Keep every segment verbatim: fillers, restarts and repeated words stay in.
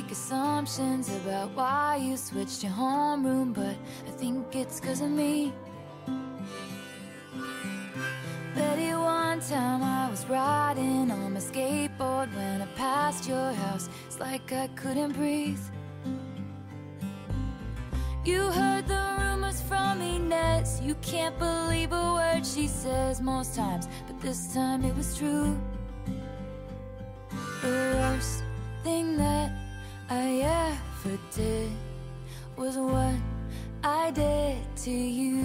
make assumptions about why you switched your homeroom, but I think it's 'cause of me. Betty, one time I was riding on my skateboard when I passed your house. It's like I couldn't breathe. You heard the rumors from Inez. You can't believe a word she says most times, but this time it was true. The worst thing that I ever did was what I did to you.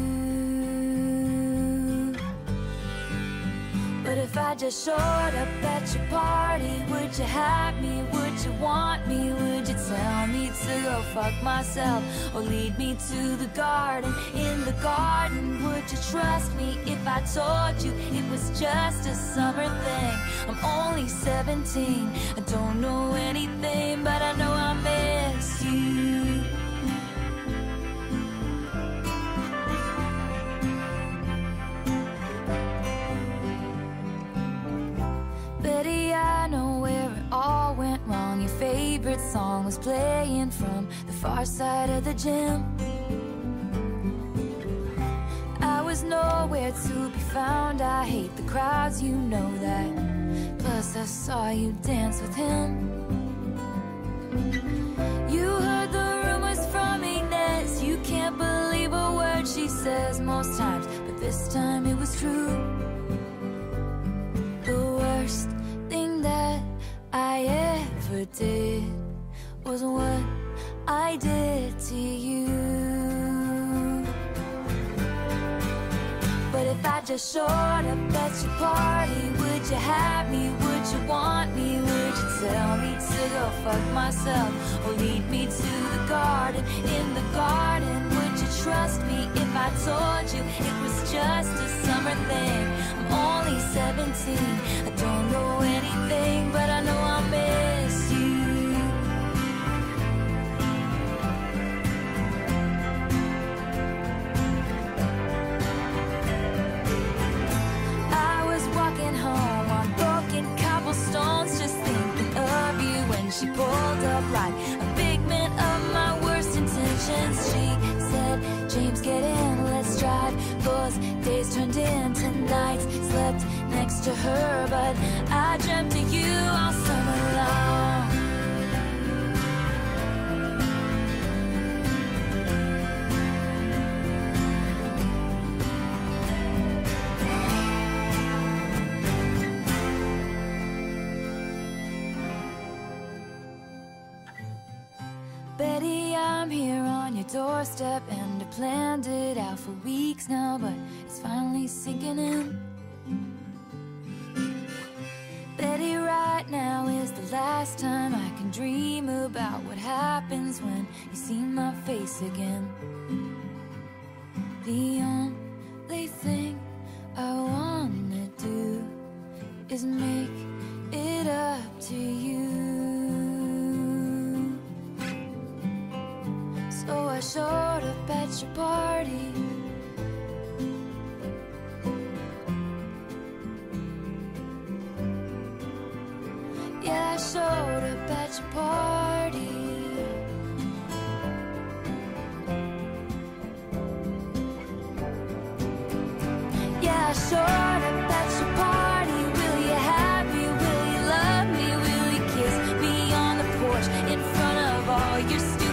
But if I just showed up at your party, would you have me? Would you want me? Would you tell me to go fuck myself or lead me to the garden? In the garden, would you trust me if I told you it was just a summer thing? I'm only seventeen, I don't know anything, but I know I miss you. Betty, I know where it all went wrong. Your favorite song was playing from the far side of the gym. I was nowhere to be found. I hate the crowds, you know that. Plus I saw you dance with him. You heard the rumors from Inez. You can't believe a word she says most times, but this time it was true. The worst thing that I ever did was what I did to you. But if I just showed up at your party, would you have me? Would you want me? Would you tell me to go fuck myself or lead me to the garden? In the garden, would you trust me if I told you it was just a summer thing? I'm only seventeen, I don't know anything, but I know I miss you. I was walking home on broken cobblestones, just thinking of you when she pulled up like a figment of my worst intentions. She said, James, get in, let's drive. Those days turned into nights. Slept next to her, but I dreamt of you all summer long. Betty, I'm here on your doorstep, and I planned it out for weeks now, but it's finally sinking in. Betty, right now is the last time I can dream about what happens when you see my face again. The only thing I wanna do is make it up to you. So I showed up at your party. Yeah, I showed up at your party. Yeah, I showed up at your party. Will you have me? Will you love me? Will you kiss me on the porch in front of all your students?